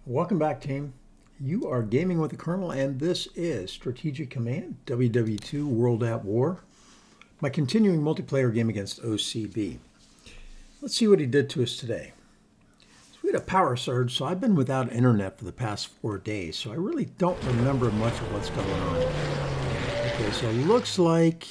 Welcome back, team. You are gaming with the Colonel, and this is Strategic Command, WW2 World at War, my continuing multiplayer game against OCB. Let's see what he did to us today. So we had a power surge, so I've been without internet for the past 4 days, so I really don't remember much of what's going on. Okay, so it looks like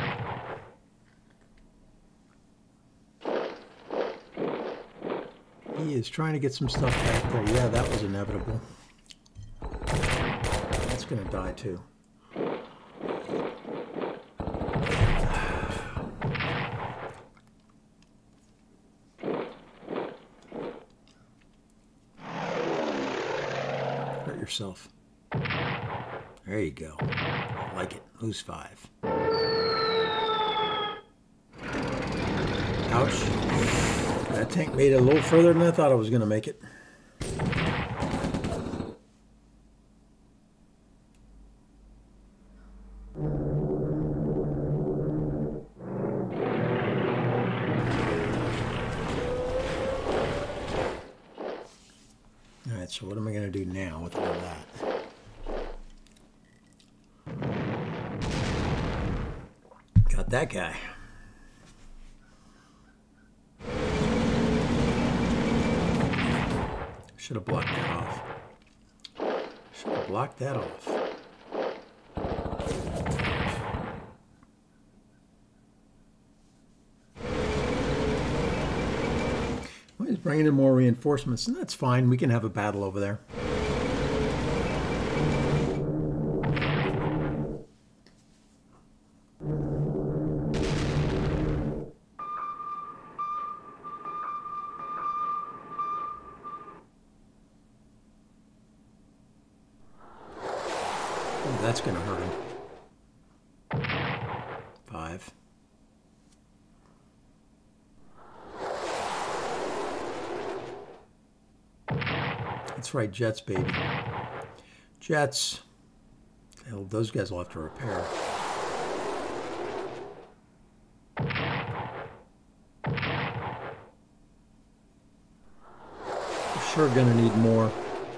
he is trying to get some stuff back there. Yeah, that was inevitable. That's going to die too. Hurt yourself. There you go. I like it. Lose 5. Ouch. That tank made it a little further than I thought I was going to make it. Alright, so what am I going to do now with all that? Got that guy. Should have blocked that off. Should have blocked that off. Well, he's bringing in more reinforcements, and that's fine. We can have a battle over there. That's going to hurt him. 5. That's right, jets, baby. Jets. Hell, those guys will have to repair. We're sure going to need more.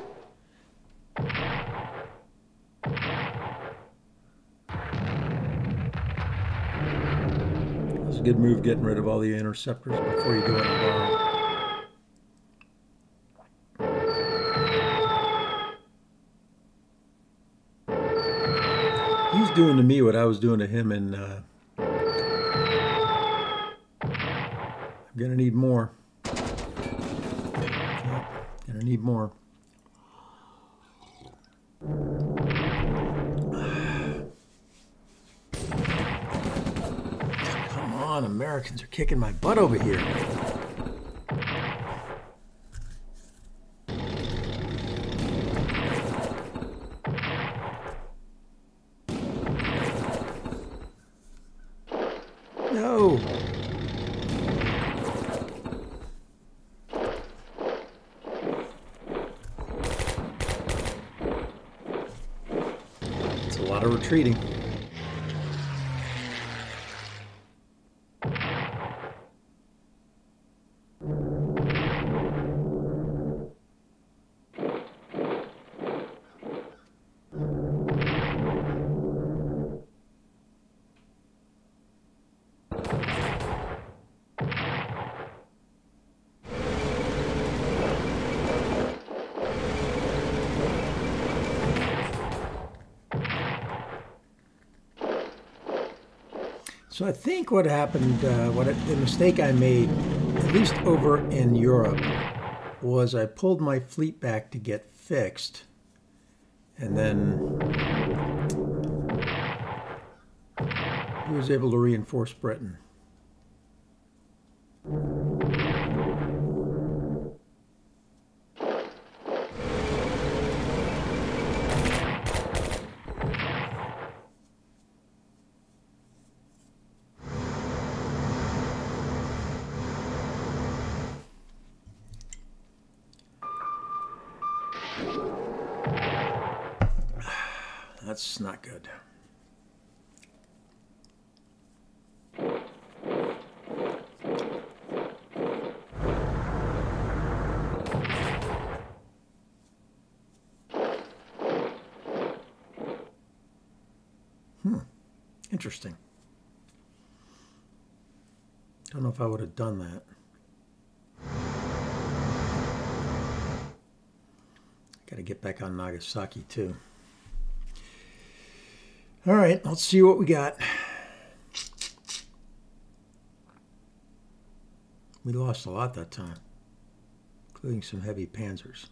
Good move getting rid of all the interceptors before you go in and bomb. He's doing to me what I was doing to him, and I'm gonna need more. Yep, gonna need more. Americans are kicking my butt over here. No. It's a lot of retreating. So I think what happened, the mistake I made, at least over in Europe, was I pulled my fleet back to get fixed, and then he was able to reinforce Britain. That's not good. Interesting. Don't know if I would have done that. Got to get back on Nagasaki too. All right, let's see what we got. We lost a lot that time, including some heavy panzers.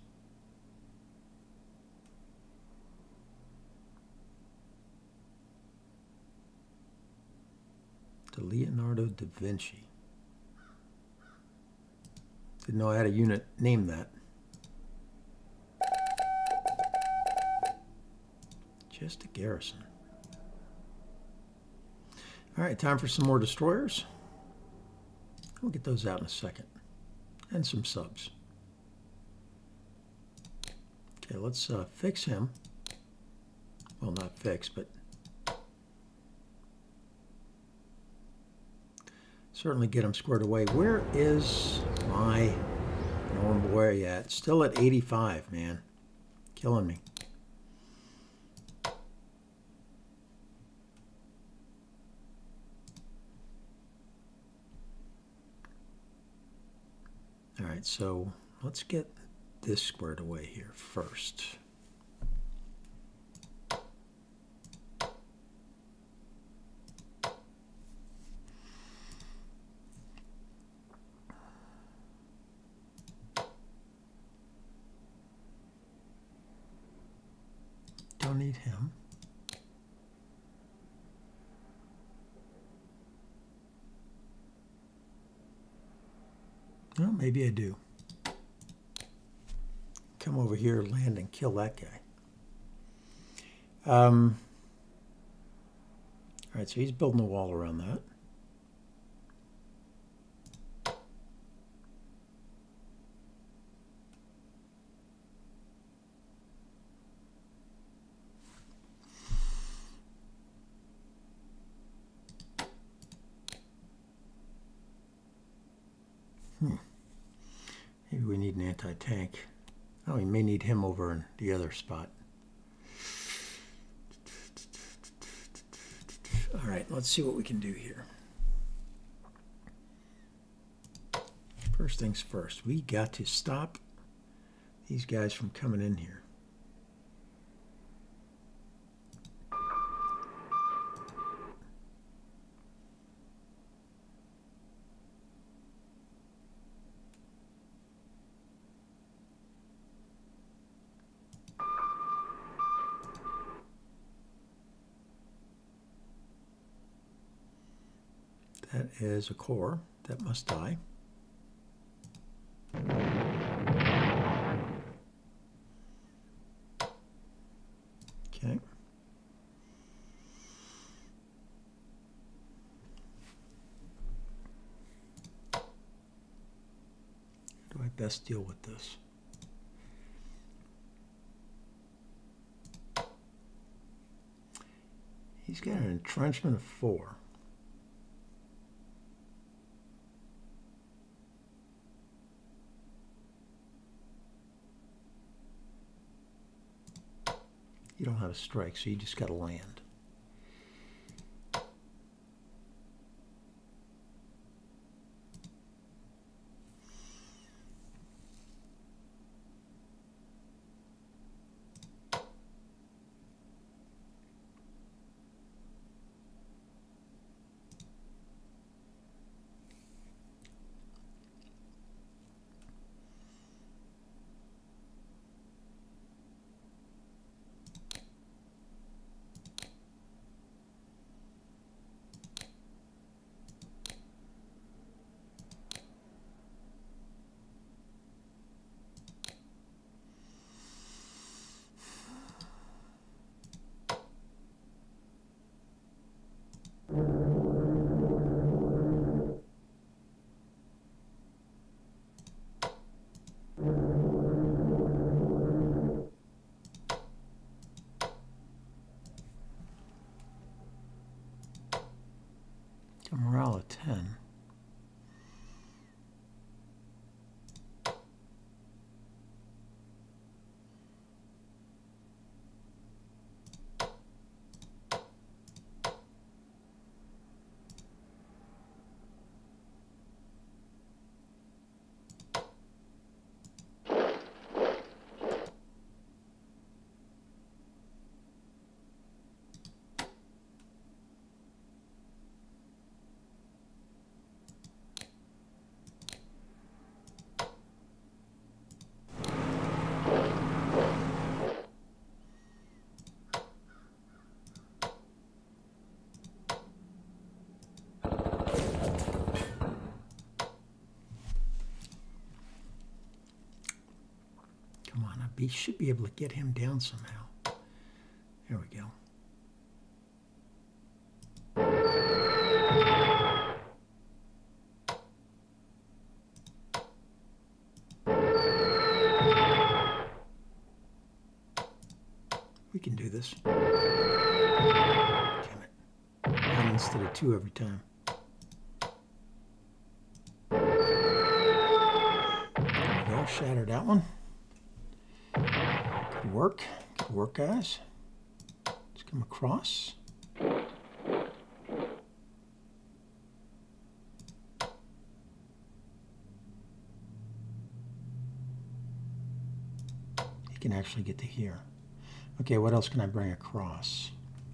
To Leonardo da Vinci. Didn't know I had a unit named that. Just a garrison. All right, time for some more destroyers. We'll get those out in a second. And some subs. Okay, let's fix him. Well, not fix, but certainly get him squared away. Where is my Norway at? Still at 85, man. Killing me. All right, so let's get this squared away here first. Don't need him. Well, maybe I do. Come over here, land, and kill that guy. All right, so he's building a wall around that. Maybe we need an anti-tank. Oh, we may need him over in the other spot. All right, let's see what we can do here. First things first, we got to stop these guys from coming in here. That is a core that must die. Okay. How do I best deal with this? He's got an entrenchment of 4. You don't have a strike, so you just got to land. should be able to get him down somehow. There we go. We can do this. Damn it. One instead of two every time. There we go. Shatter that one. Good work. Good work, guys. Let's come across. He can actually get to here. Okay, what else can I bring across?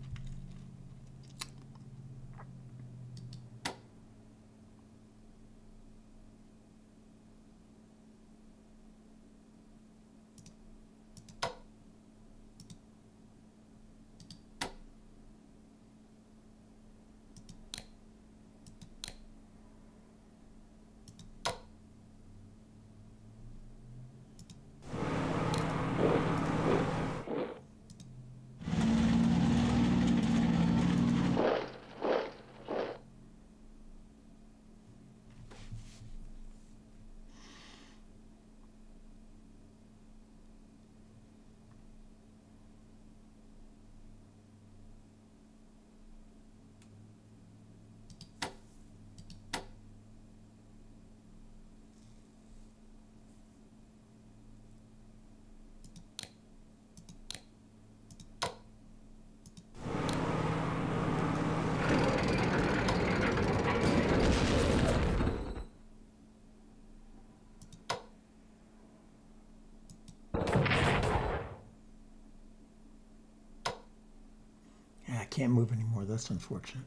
Can't move anymore. That's unfortunate.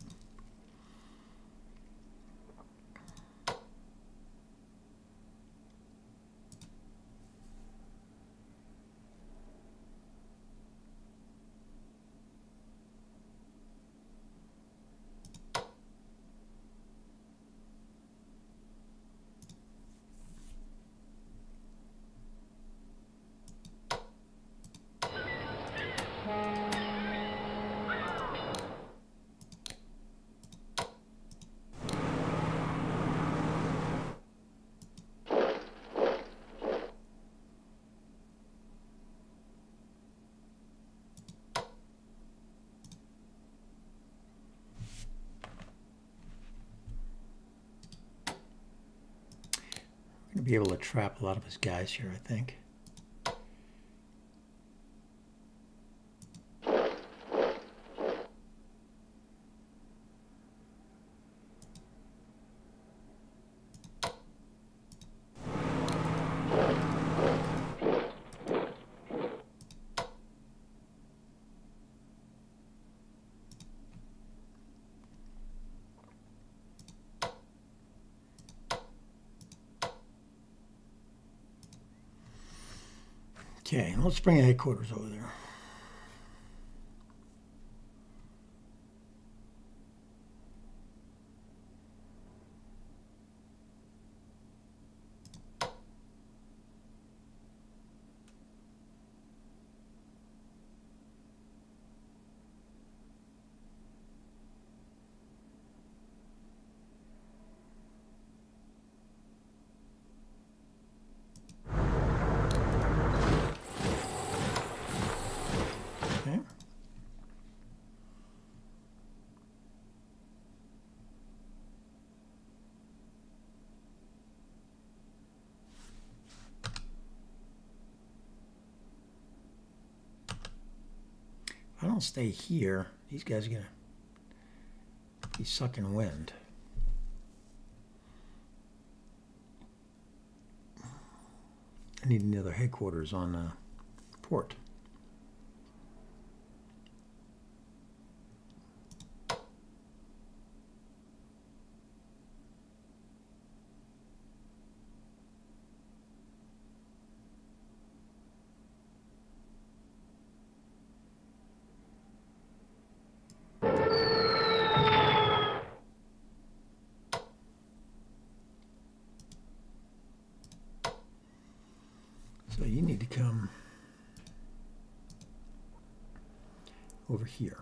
Going to be able to trap a lot of his guys here, I think. Okay, let's bring a headquarters over there. If I don't stay here, these guys are going to be sucking wind. I need another headquarters on port. So you need to come over here.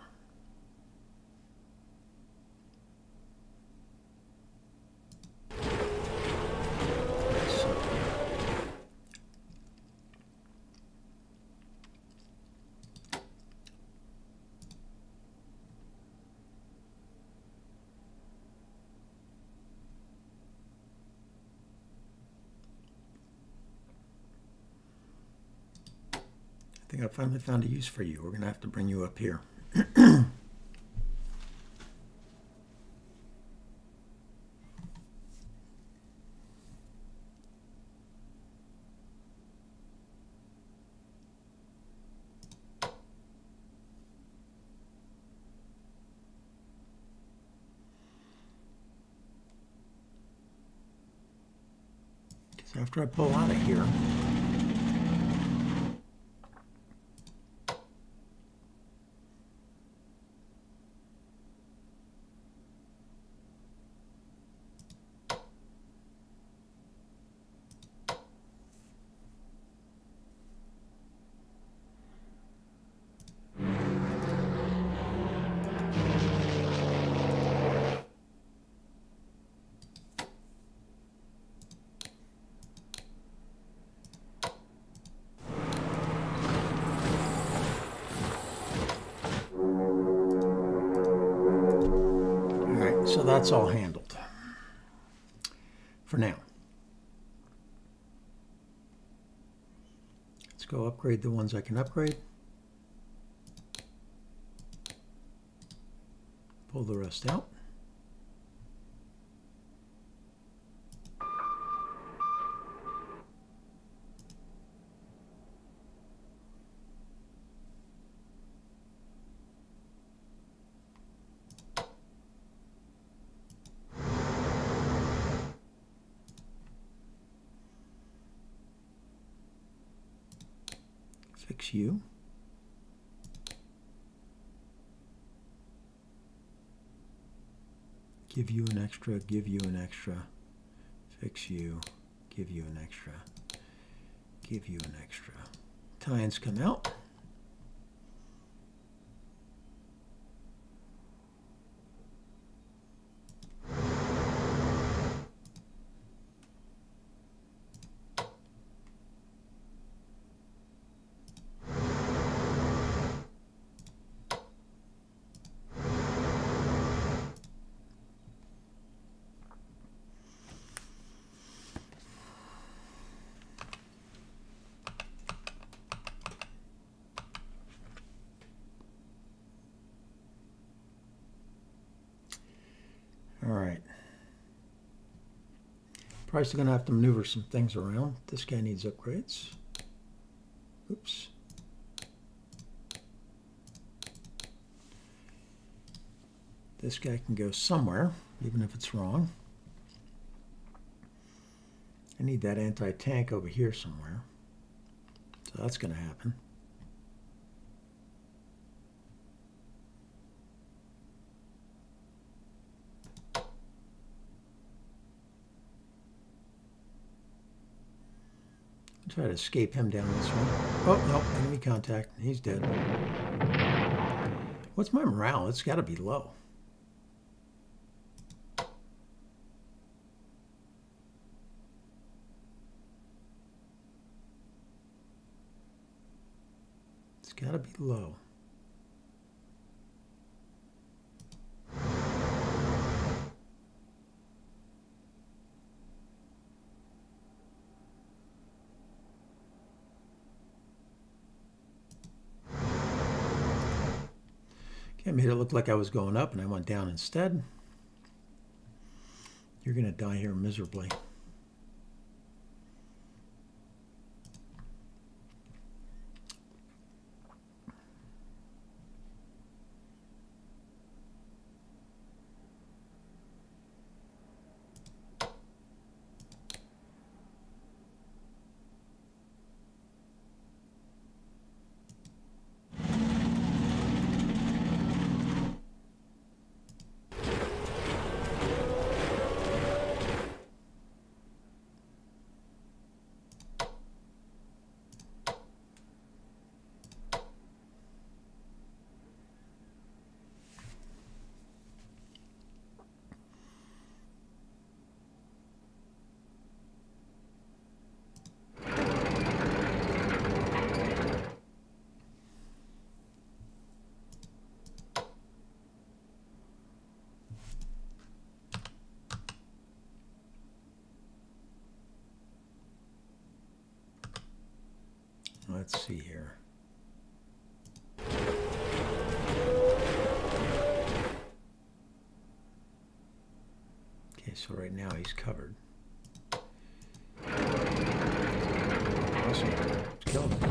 I think I finally found a use for you. We're going to have to bring you up here. Because after I pull out of here, so that's all handled for now. Let's go upgrade the ones I can upgrade. Pull the rest out. Fix you. Give you an extra, give you an extra. Fix you, give you an extra, give you an extra. Tie-ins come out. All right. Probably still going to have to maneuver some things around. This guy needs upgrades. Oops. This guy can go somewhere, even if it's wrong. I need that anti-tank over here somewhere. So that's going to happen. Try to escape him down this one. Oh, no, enemy contact. He's dead. What's my morale? It's got to be low. It's got to be low. I made it look like I was going up and I went down instead. You're going to die here miserably. let's see here. Okay, so right now he's covered. Awesome. Let's kill him.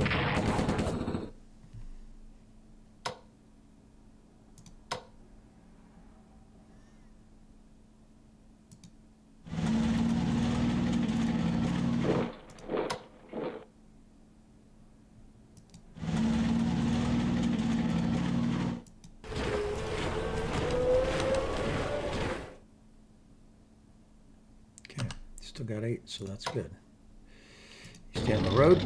Still got 8, so that's good. You stay on the road.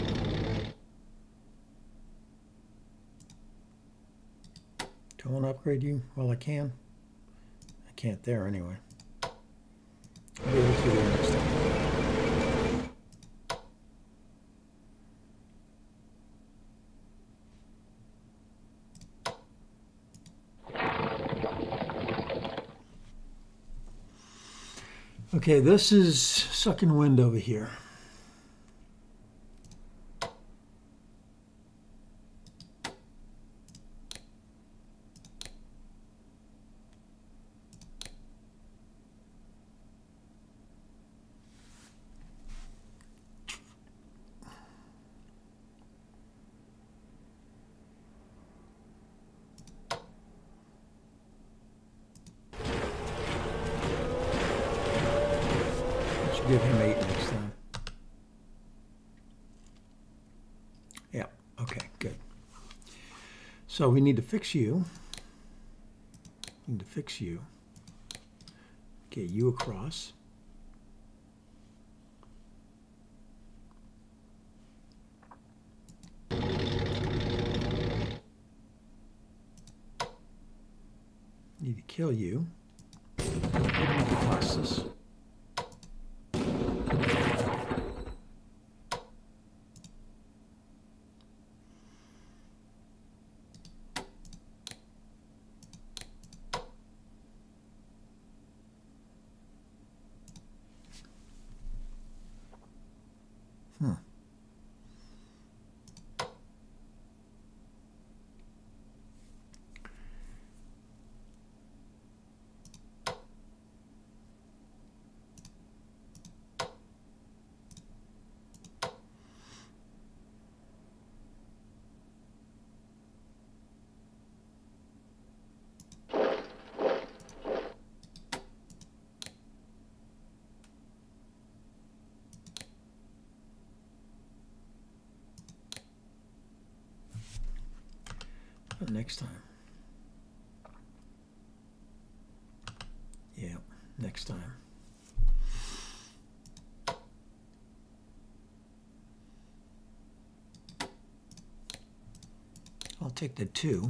Do I want to upgrade you while I can? I can't there anyway. I'll be able to there next time. Okay, this is sucking wind over here. Give him 8 next time. Yeah, okay, good. So we need to fix you. Need to fix you. Get you across. Need to kill you. Even if it costs us. But next time. Yeah, next time. I'll take the 2.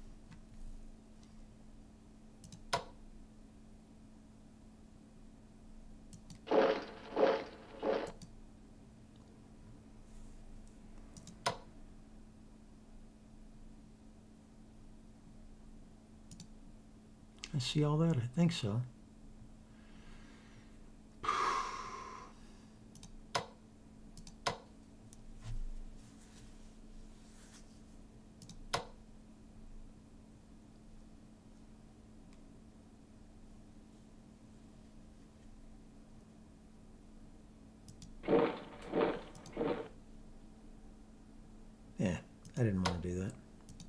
I see all that? I think so. Yeah, I didn't want to do that.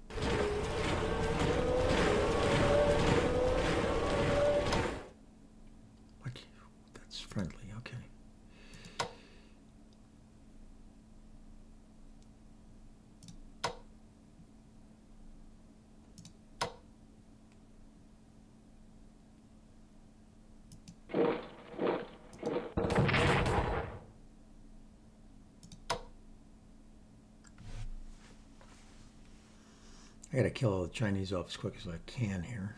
Friendly, okay. I gotta kill all the Chinese off as quick as I can here.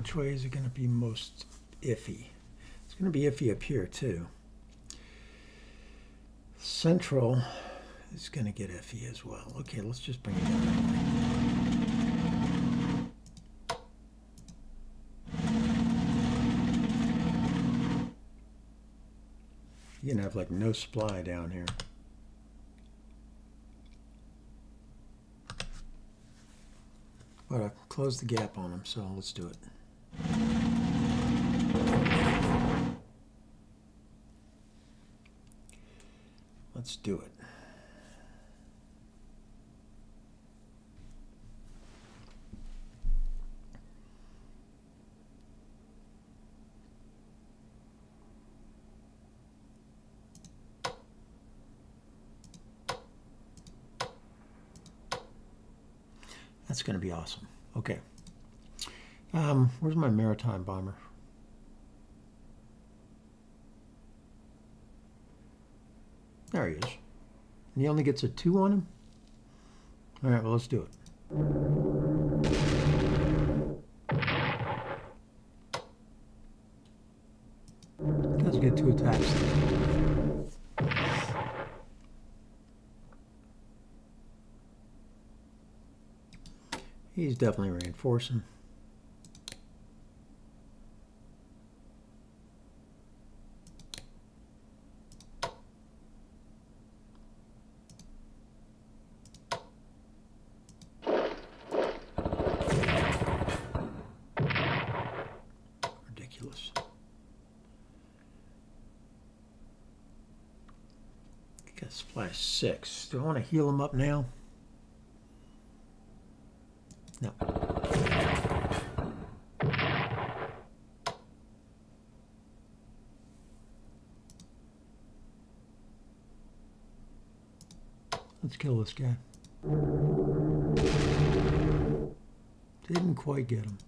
which way is it going to be most iffy? It's going to be iffy up here too. Central is going to get iffy as well. Okay, let's just bring it down that way. You're going to have like no supply down here. But I closed the gap on them, so let's do it. Let's do it. That's going to be awesome. Okay. Where's my maritime bomber? There he is. And he only gets a 2 on him? All right, well, let's do it. Let's get 2 attacks. He's definitely reinforcing. Ridiculous. Got splash 6. Do I want to heal him up now? No. Let's kill this guy. Didn't quite get him.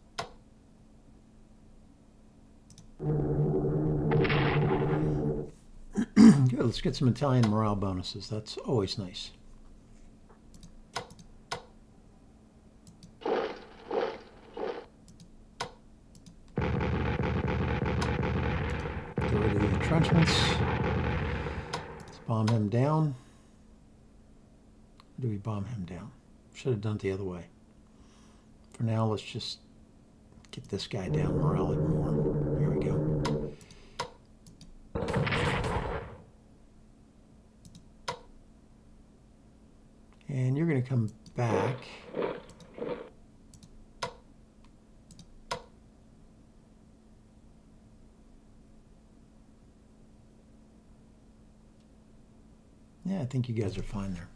Good, let's get some Italian morale bonuses. That's always nice. Entrenchments. Let's bomb him down. Or do we bomb him down? Should have done it the other way. For now, let's just get this guy down, morale it more. Here we go. And you're going to come back. Yeah, I think you guys are fine there.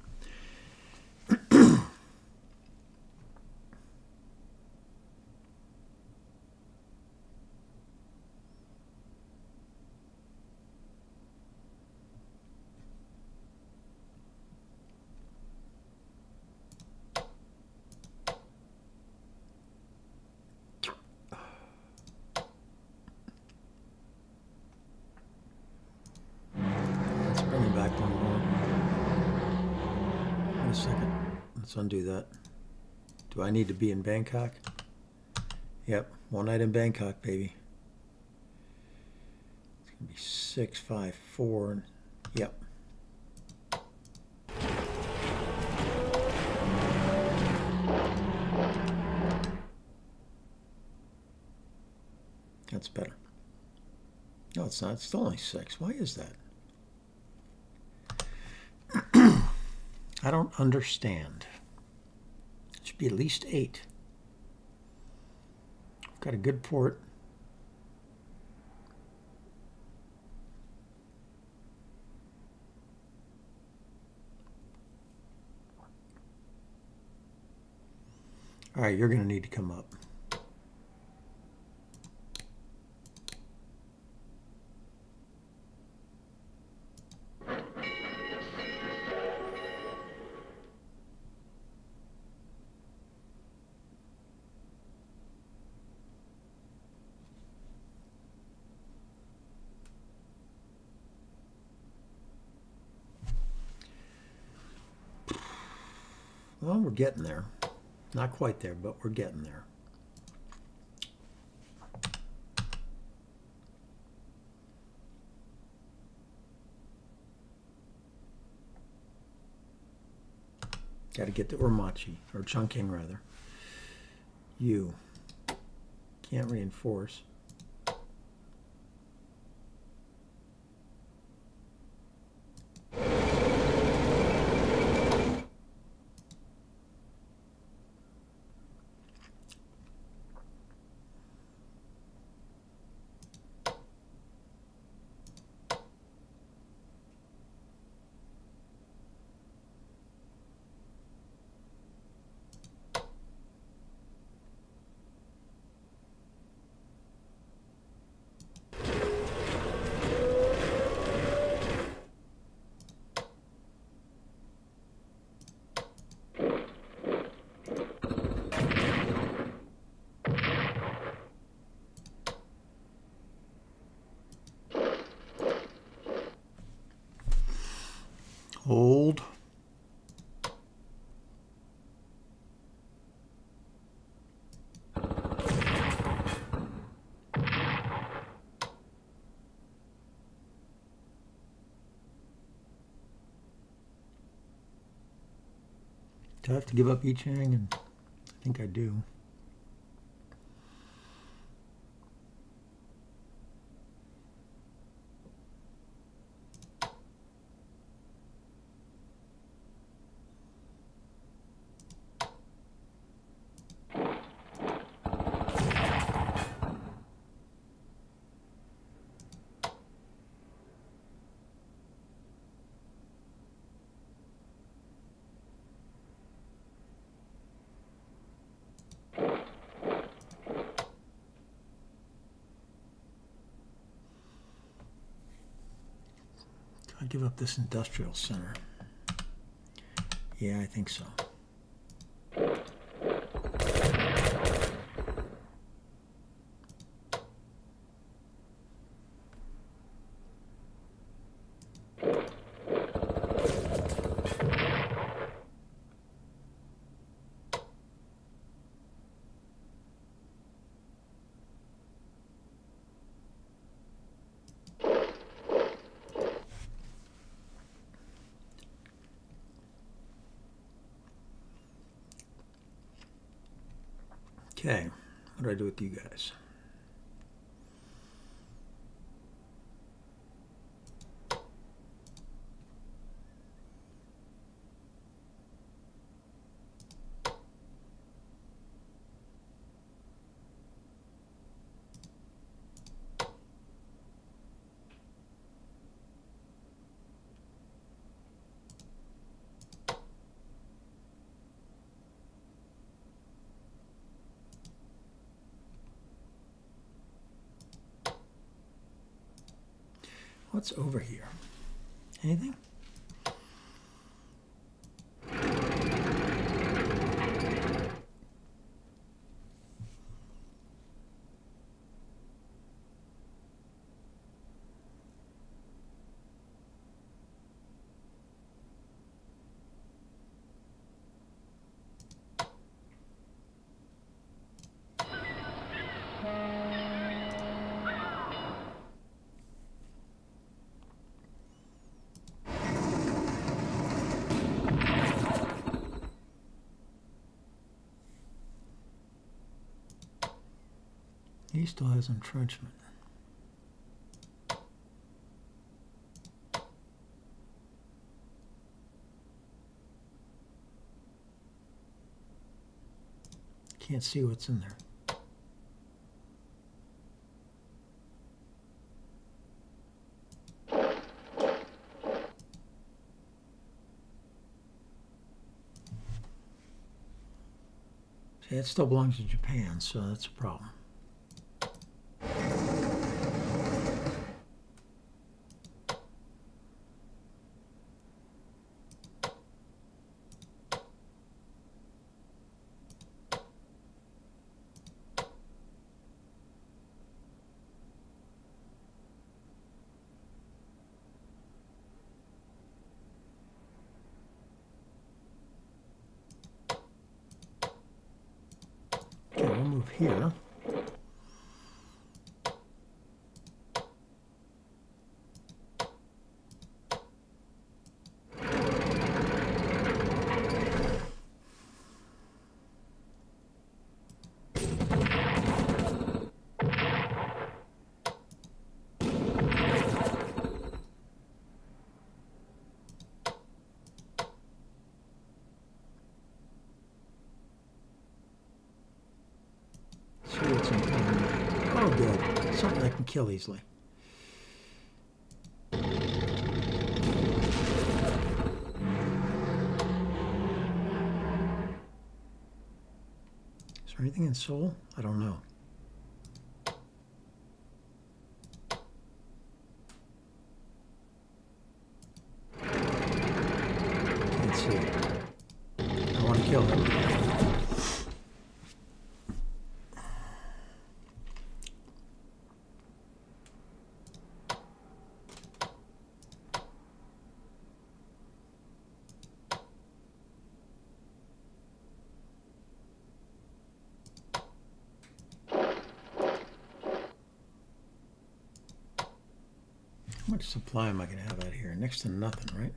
Let's bring him back one more. Wait a second. Let's undo that. Do I need to be in Bangkok? Yep. One night in Bangkok, baby. It's going to be 6, 5, 4. Yep. That's better. No, it's not. It's still only 6. Why is that? I don't understand. It should be at least 8. I've got a good port. All right, you're going to need to come up. Well, we're getting there. Not quite there, but we're getting there. Got to get to Urmachi, or Chungking rather. U. Can't reinforce. Hold. Do I have to give up Yichang? And I think I do. I give up this industrial center. Yeah, I think so. Okay, what do I do with you guys? What's over here? Anything? He still has entrenchment. Can't see what's in there. See, it still belongs to Japan, so that's a problem. Here. Something I can kill easily. Is there anything in Seoul? I don't know. Can't see. I want to kill him. How much supply am I going to have out here? Next to nothing, right?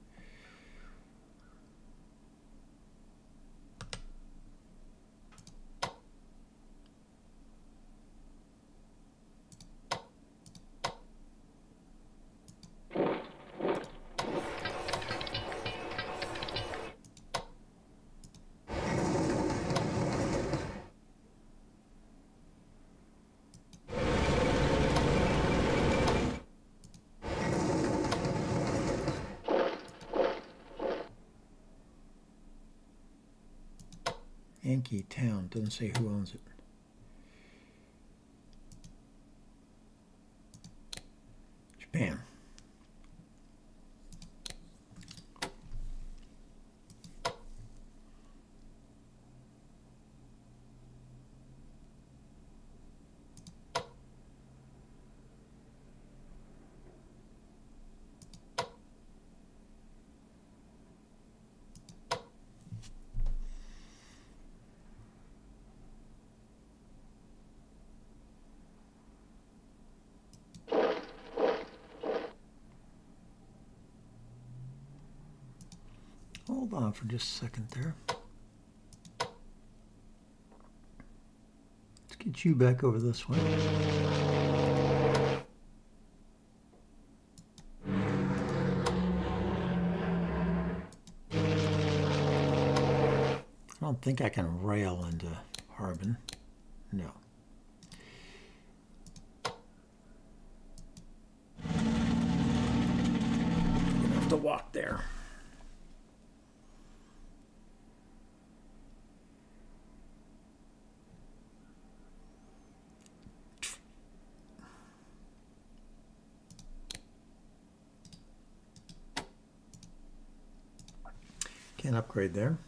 Yankee town, doesn't say who owns it. Japan. Hold on for just a second there. Let's get you back over this way. I don't think I can rail into Harbin. No. I'm gonna have to walk there. Can't upgrade there.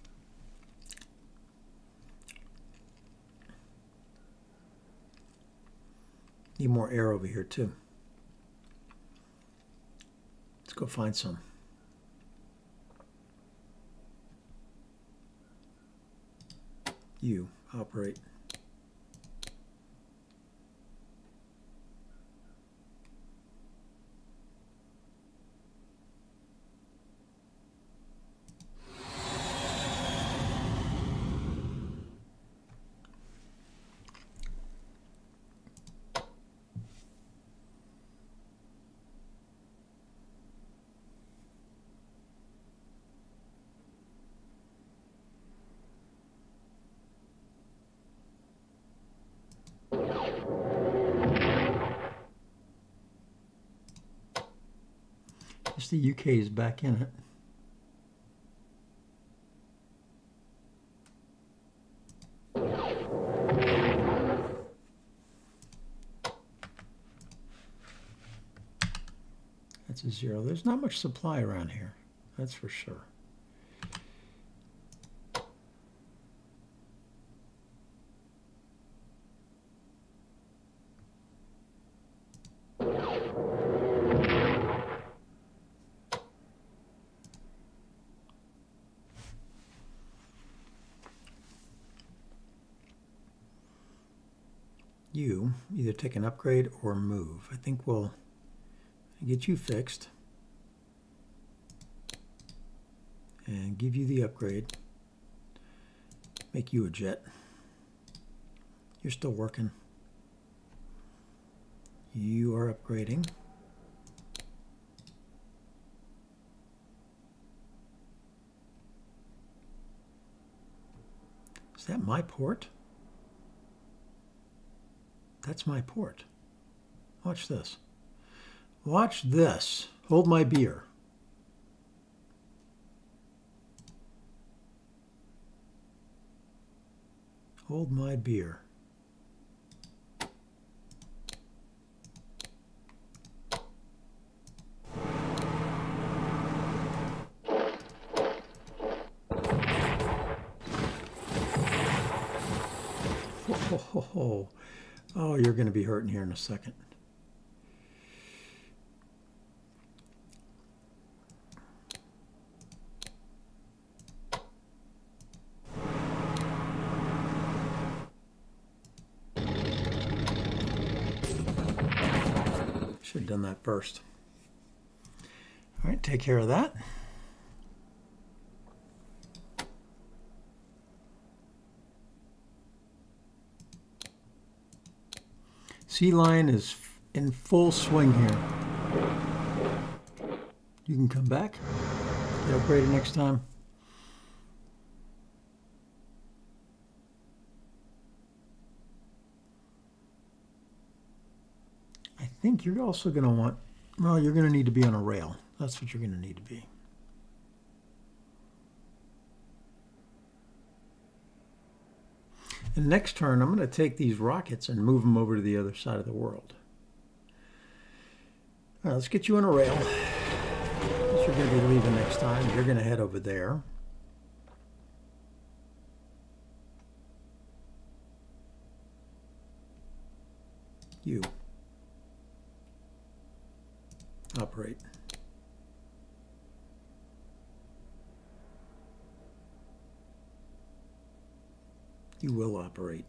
Need more air over here too. Let's go find some. You operate. Guess the UK is back in it. That's a 0. There's not much supply around here, that's for sure. You either take an upgrade or move. I think we'll get you fixed and give you the upgrade. Make you a jet. You're still working. You are upgrading. Is that my port? That's my port. Watch this. Watch this. Hold my beer. Hold my beer. Oh, you're going to be hurting here in a second. Should have done that first. All right, take care of that. Sea lion is in full swing here. You can come back. Get upgraded next time. I think you're also going to want, well, you're going to need to be on a rail. That's what you're going to need to be. And next turn, I'm going to take these rockets and move them over to the other side of the world. All right, let's get you on a rail. You're going to be leaving next time. You're going to head over there. You. Operate. You will operate.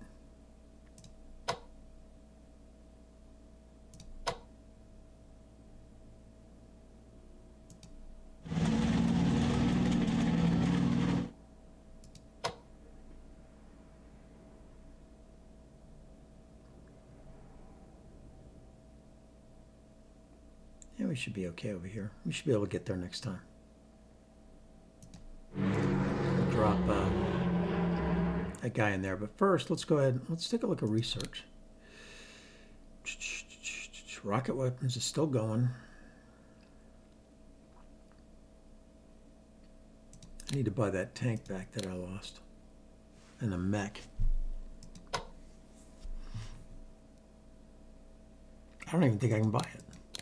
Yeah, we should be okay over here. We should be able to get there next time. Drop that guy in there. But first, let's go ahead. Let's take a look at research. Rocket weapons is still going. I need to buy that tank back that I lost. And a mech. I don't even think I can buy it.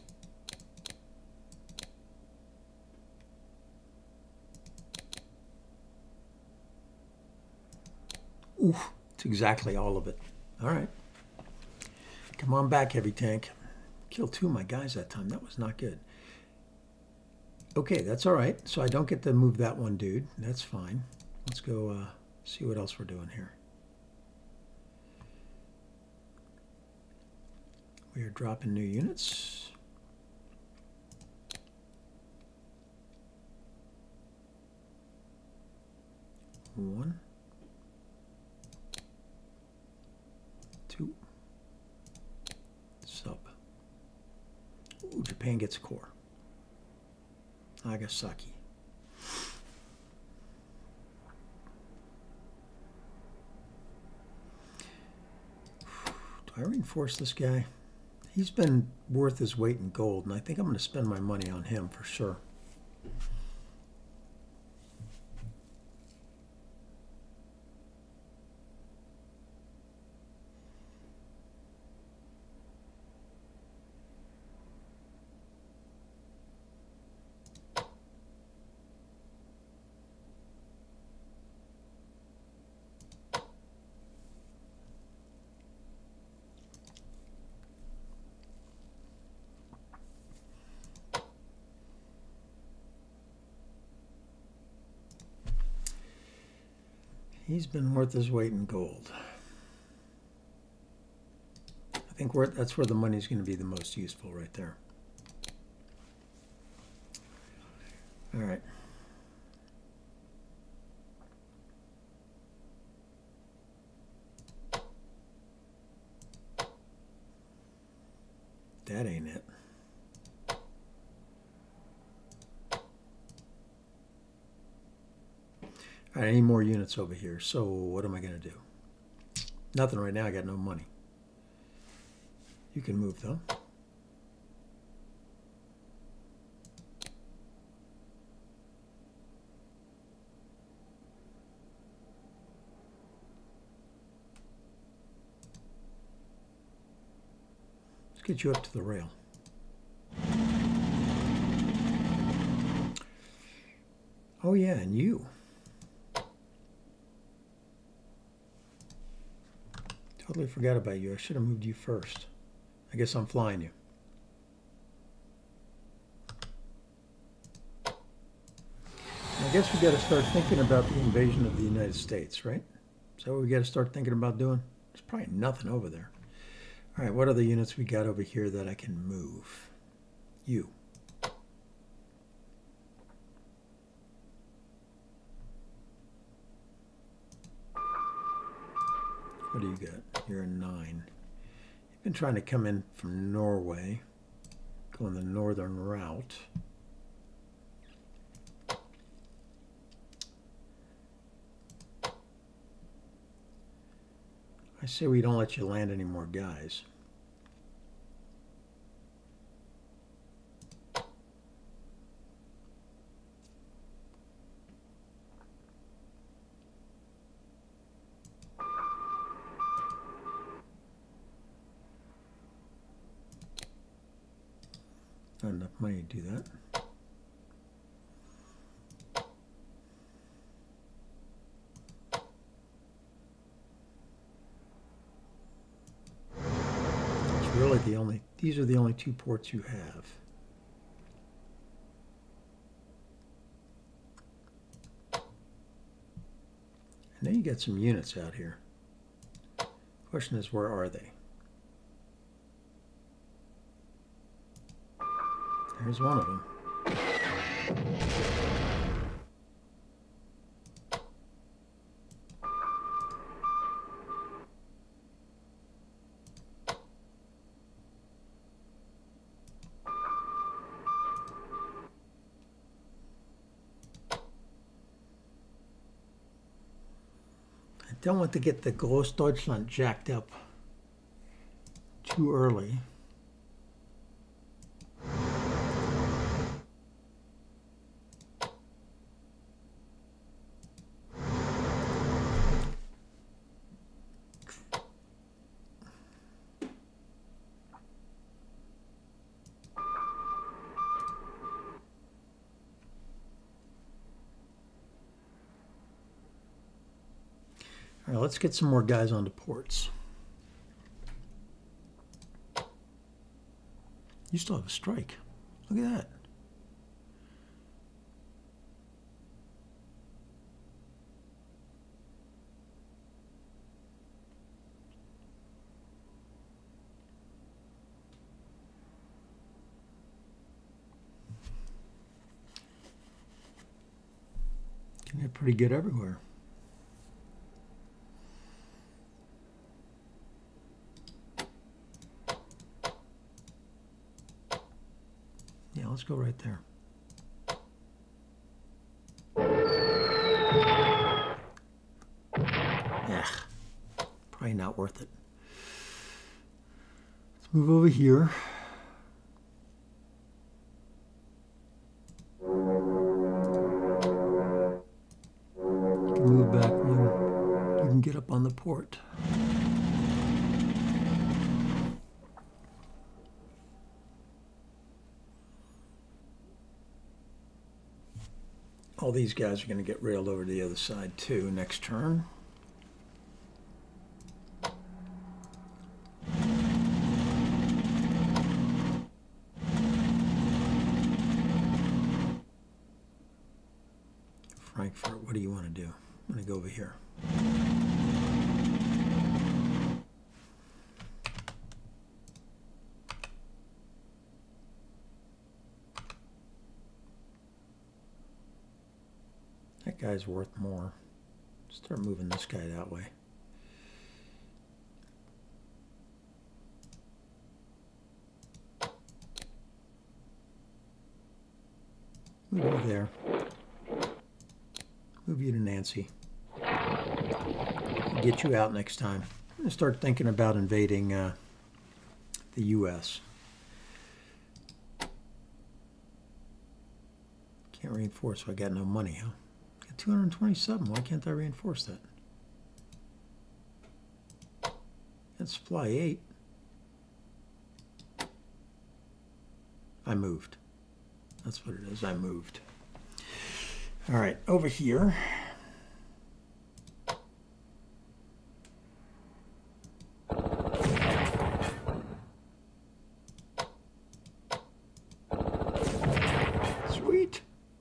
Oof, it's exactly all of it. All right. Come on back, heavy tank. Killed 2 of my guys that time. That was not good. Okay, that's all right. So I don't get to move that one dude. That's fine. Let's go see what else we're doing here. We are dropping new units. One. 2. Sub. Ooh, Japan gets a core. Nagasaki. Do I reinforce this guy? He's been worth his weight in gold, and I think I'm going to spend my money on him for sure. He's been worth his weight in gold. I think that's where the money's going to be the most useful right there. All right. That ain't it. All right, I need more units over here. So what am I going to do? Nothing right now. I got no money. You can move though. Let's get you up to the rail. Oh yeah, and you. Totally forgot about you. I should have moved you first. I guess I'm flying you. I guess we got to start thinking about the invasion of the United States, right? Is that what we got to start thinking about doing? There's probably nothing over there. All right, what other units we got over here that I can move? You. What do you got? You're a 9. You've been trying to come in from Norway, going the northern route. I say we don't let you land any more guys. Not enough money to do that. It's really the only, these are the only 2 ports you have. And then you got some units out here. Question is, where are they? Here's one of them. I don't want to get the Großdeutschland jacked up too early. All right, let's get some more guys onto ports. You still have a strike. Look at that. Can get pretty good everywhere. Yeah, let's go right there. Yeah, probably not worth it. Let's move over here. You can move back when you can get up on the port. All these guys are going to get railed over to the other side too next turn. Frankfurt, what do you want to do? I'm going to go over here. That guy's worth more. Start moving this guy that way. Move you there. Move you to Nancy. Get you out next time. I'm going to start thinking about invading the U.S. Can't reinforce, so I got no money, huh? Got 227. Why can't I reinforce that? That's supply 8. I moved. That's what it is. I moved. All right, over here. Sweet.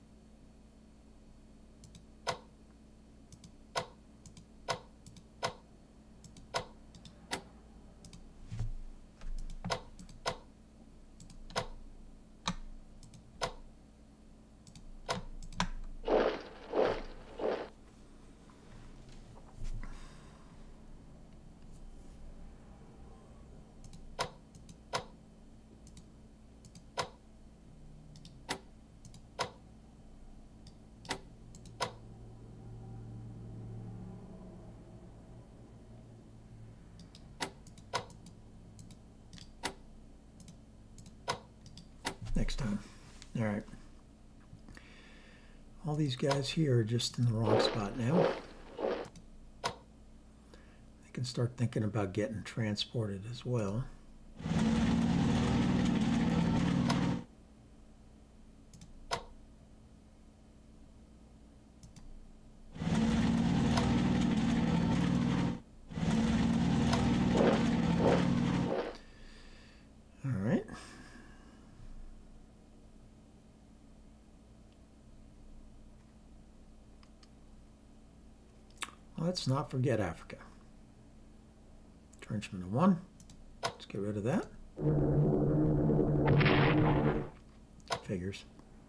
Next time. All right. All these guys here are just in the wrong spot now. They can start thinking about getting transported as well. Let's not forget Africa. Entrenchment of 1. Let's get rid of that. Figures.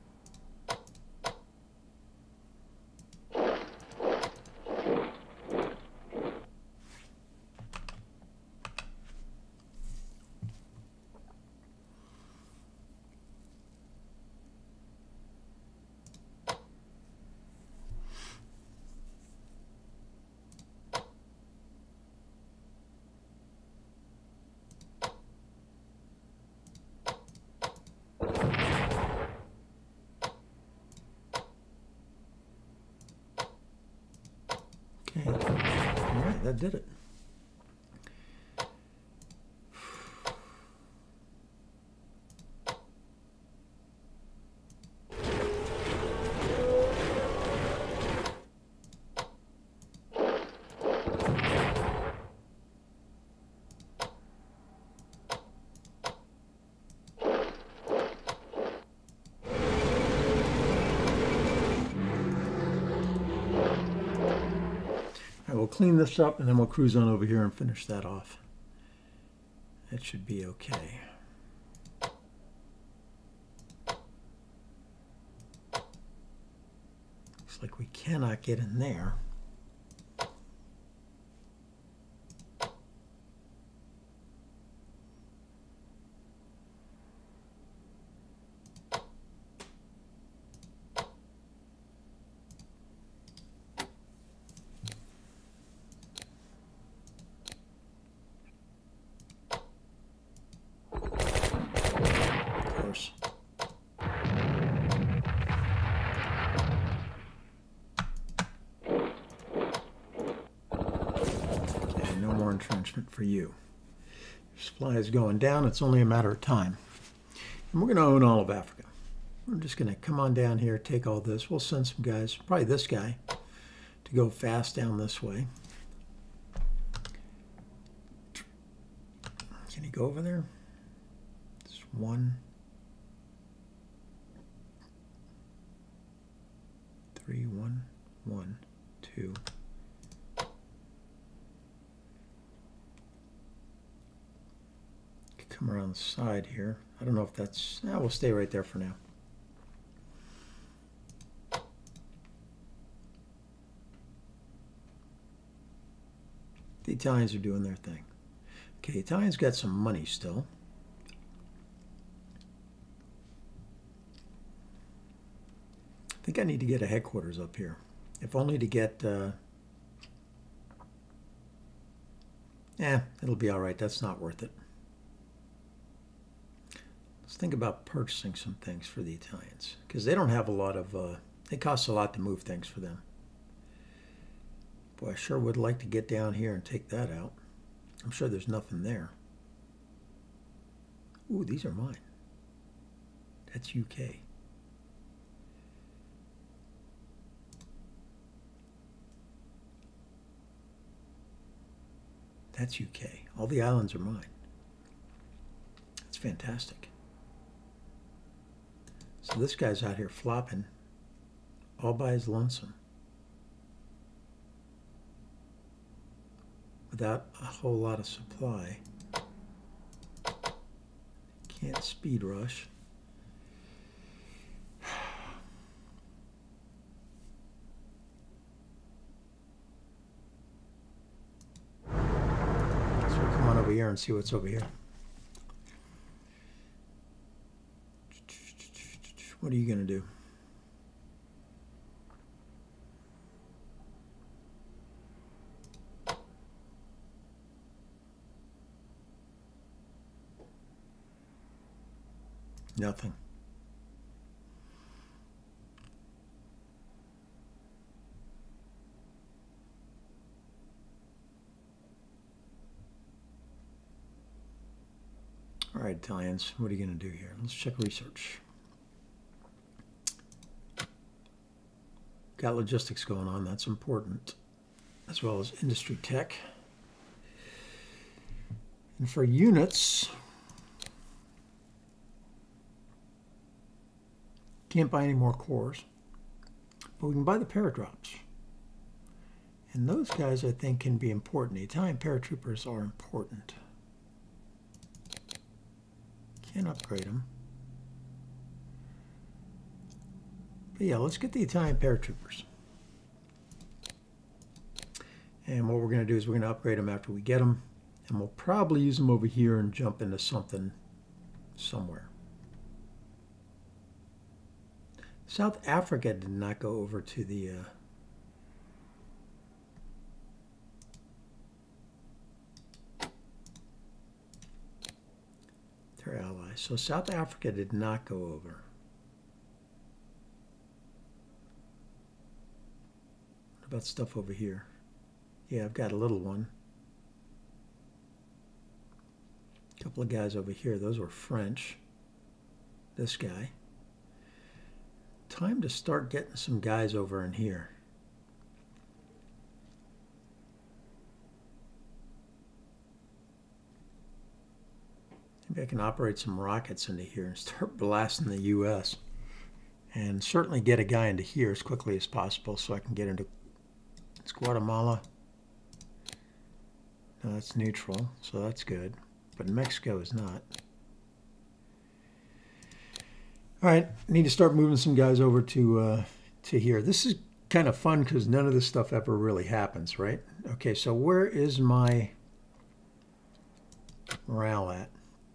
Okay. All right, that did it. We'll clean this up and then we'll cruise on over here and finish that off. That should be okay. Looks like we cannot get in there. Entrenchment for you. Your supply is going down. It's only a matter of time. And we're going to own all of Africa. We're just going to come on down here, take all this. We'll send some guys, probably this guy, to go fast down this way. Can he go over there? Just 1, 3, 1, 1, 2. Come around the side here. I don't know if that's... we'll stay right there for now. The Italians are doing their thing. Okay, Italians got some money still. I think I need to get a headquarters up here. If only to get... it'll be all right. That's not worth it. Let's think about purchasing some things for the Italians, because they don't have a lot of, it costs a lot to move things for them. Boy, I sure would like to get down here and take that out. I'm sure there's nothing there. Ooh, these are mine. That's UK. That's UK. All the islands are mine. That's fantastic. So this guy's out here flopping all by his lonesome without a whole lot of supply. Can't speed rush. Over here and see what's over here. What are you going to do? Nothing. All right, Italians, what are you going to do here? Let's check research. Got logistics going on, that's important, as well as industry tech. And for units, can't buy any more cores, but we can buy the paradrops. And those guys, I think, can be important. The Italian paratroopers are important. Can't upgrade them. But yeah, let's get the Italian paratroopers. And what we're going to do is we're going to upgrade them after we get them. And we'll probably use them over here and jump into something somewhere. South Africa did not go over to the... their allies. So South Africa did not go over. What about stuff over here? Yeah, I've got a little one. A couple of guys over here. Those were French. This guy. Time to start getting some guys over in here. Maybe I can operate some rockets into here and start blasting the U.S. And certainly get a guy into here as quickly as possible so I can get into... It's Guatemala. No, that's neutral, so that's good. But Mexico is not. All right, need to start moving some guys over to here. This is kind of fun because none of this stuff ever really happens, right? Okay, so where is my morale at?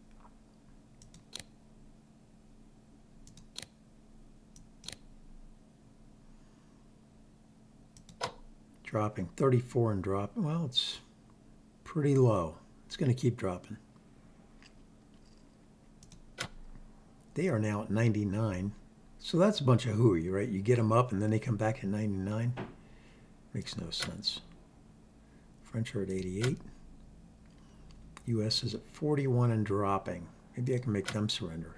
Dropping 34 and dropping. Well, it's pretty low. It's going to keep dropping. They are now at 99. So that's a bunch of hooey, right? You get them up and then they come back at 99. Makes no sense. French are at 88. US is at 41 and dropping. Maybe I can make them surrender.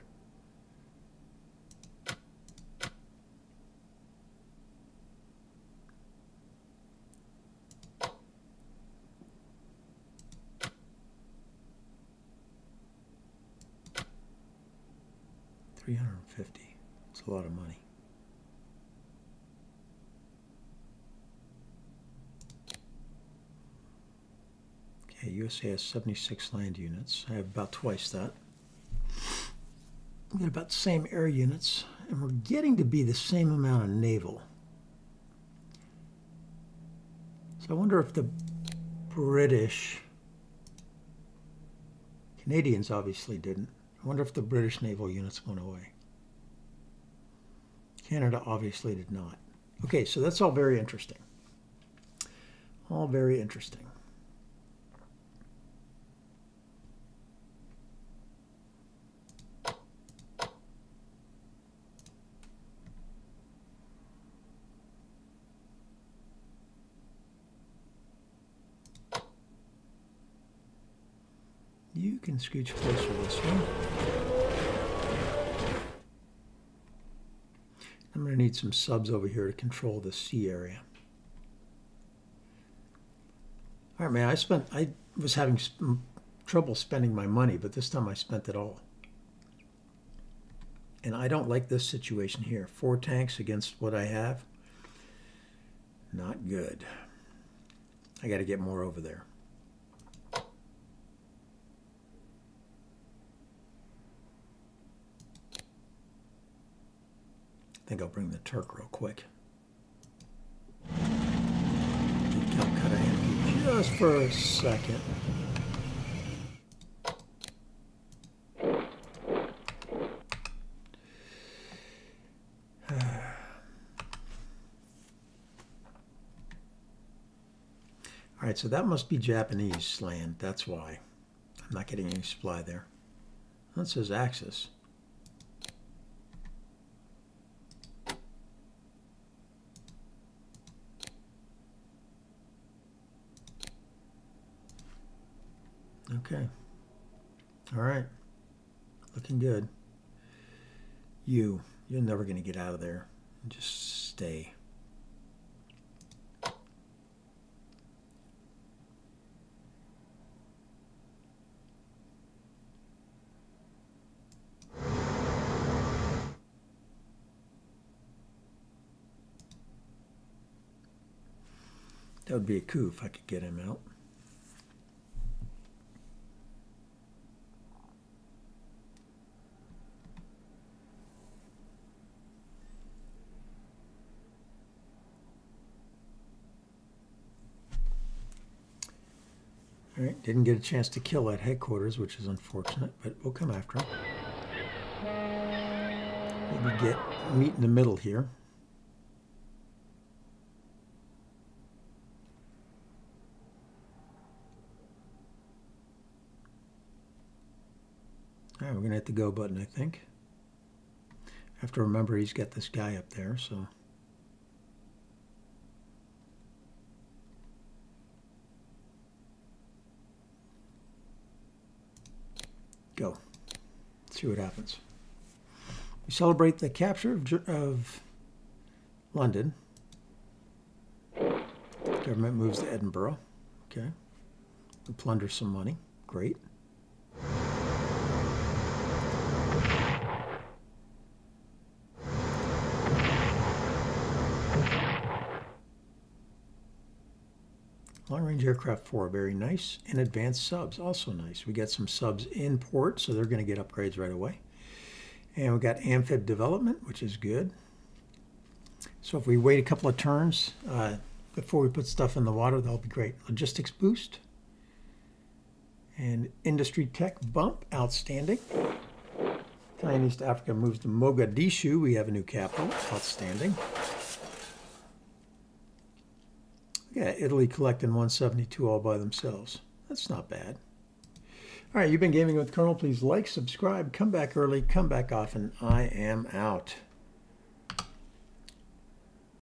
$350. It's a lot of money. Okay, USA has 76 land units. I have about twice that. We get about the same air units, and we're getting to be the same amount of naval. So I wonder if the British, Canadians obviously didn't. I wonder if the British naval units went away. Canada obviously did not. Okay, so that's all very interesting. All very interesting. can scooch closer this way. I'm going to need some subs over here to control the sea area. All right, man, I was having trouble spending my money, but this time I spent it all. And I don't like this situation here. 4 tanks against what I have. Not good. I got to get more over there. I think I'll bring the Turk real quick. Calcutta empty just for a second. All right, so that must be Japanese land. That's why I'm not getting any supply there. That says Axis. Okay. All right. Looking good. You're never going to get out of there. Just stay. That would be a coup if I could get him out. All right, didn't get a chance to kill at headquarters, which is unfortunate, but we'll come after him. Maybe meet in the middle here. All right, we're going to hit the go button, I think. I have to remember he's got this guy up there, so. Go. Let's see what happens. We celebrate the capture of London. Government moves to Edinburgh. Okay. We plunder some money. Great. Long-range aircraft 4, very nice. And advanced subs, also nice. We got some subs in port, so they're going to get upgrades right away. And we got amphib development, which is good. So if we wait a couple of turns before we put stuff in the water, that'll be great. Logistics boost. And industry tech bump, outstanding. Italian East Africa moves to Mogadishu. We have a new capital, outstanding. Yeah, Italy collecting 172 all by themselves. That's not bad. All right, you've been Gaming with Colonel. Please like, subscribe, come back early, come back often. I am out.